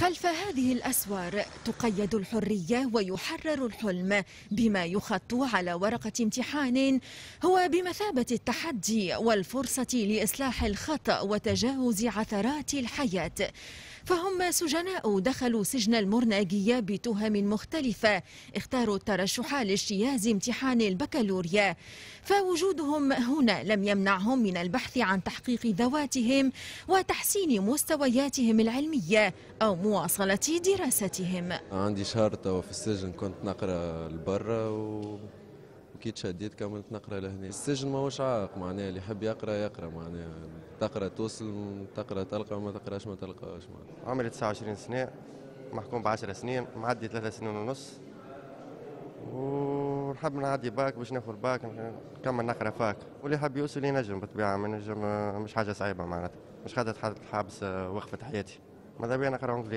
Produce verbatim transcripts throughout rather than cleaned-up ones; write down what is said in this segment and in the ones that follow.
خلف هذه الأسوار تقيد الحرية ويحرر الحلم بما يخط على ورقة امتحان هو بمثابة التحدي والفرصة لإصلاح الخطأ وتجاوز عثرات الحياة. فهم سجناء دخلوا سجن المرناقية بتهم مختلفة، اختاروا الترشح لاجتياز امتحان البكالوريا، فوجودهم هنا لم يمنعهم من البحث عن تحقيق ذواتهم وتحسين مستوياتهم العلمية أو مواصلة دراستهم. عندي شهر توا في السجن، كنت نقرا لبرا و كي تشديت كملت نقرا لهنا. السجن ماهوش عائق، معناها اللي يحب يقرا يقرا، معناها تقرا توصل، تقرا تلقى، ما تقراش ما تلقاش. معناها عمري تسعة وعشرين سنة، محكوم بعشر سنين، معدي ثلاثة سنين ونص، ونحب نعدي باك باش ناخذ باك نكمل نقرا فاك، واللي يحب يوصل ينجم بالطبيعة، ما ينجم مش حاجة صعيبة معناتها، مش خاطر حابس وقفة حياتي. ماذا بيا نقرا انجلي.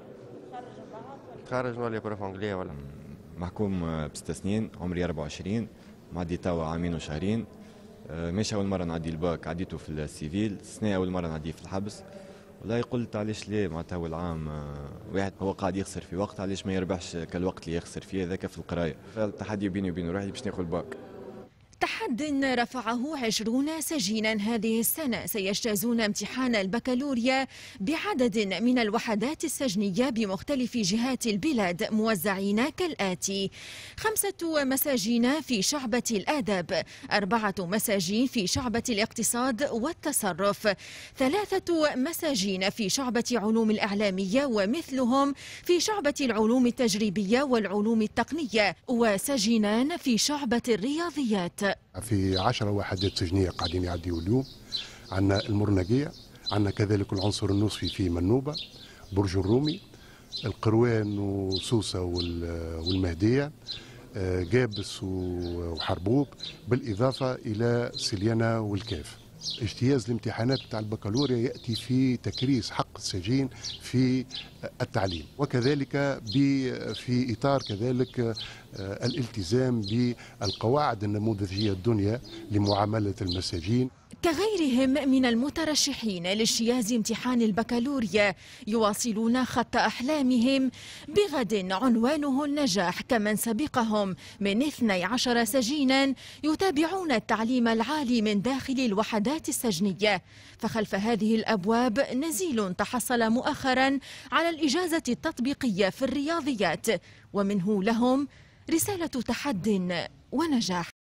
تخرج نولي بروف انجلي ولا. محكوم بست سنين، عمري أربعة وعشرين، معدي توا عامين وشهرين. ماشي أول مرة نعدي الباك، عديته في السيفيل، السنة أول مرة نعديه في الحبس. والله قلت علاش ليه، معناتها أول عام واحد هو قاعد يخسر في وقت، علاش ما يربحش كالوقت اللي يخسر فيه هذاك في القراية. التحدي بيني وبين روحي باش ناخذ الباك. تحد رفعه عشرون سجينا هذه السنة سيجتازون امتحان البكالوريا بعدد من الوحدات السجنية بمختلف جهات البلاد، موزعين كالآتي: خمسة مساجين في شعبة الآداب، أربعة مساجين في شعبة الاقتصاد والتصرف، ثلاثة مساجين في شعبة علوم الإعلامية ومثلهم في شعبة العلوم التجريبية والعلوم التقنية، وسجينان في شعبة الرياضيات. في عشرة وحدات سجنية قاعدين يعديوا اليوم. عندنا المرناقية، عندنا كذلك العنصر النصفي في منوبة، برج الرومي، القروان وسوسة والمهدية، جابس وحربوب، بالإضافة إلى سليانة والكاف. اجتياز الامتحانات بتاع البكالوريا يأتي في تكريس حق السجين في التعليم، وكذلك في إطار كذلك الالتزام بالقواعد النموذجية الدنيا لمعاملة المساجين. كغيرهم من المترشحين لاجتياز امتحان البكالوريا يواصلون خط أحلامهم بغد عنوانه النجاح، كمن سبقهم من اثني عشر سجينا يتابعون التعليم العالي من داخل الوحدات السجنية. فخلف هذه الأبواب نزيل تحصل مؤخرا على الإجازة التطبيقية في الرياضيات، ومنه لهم رسالة تحد ونجاح.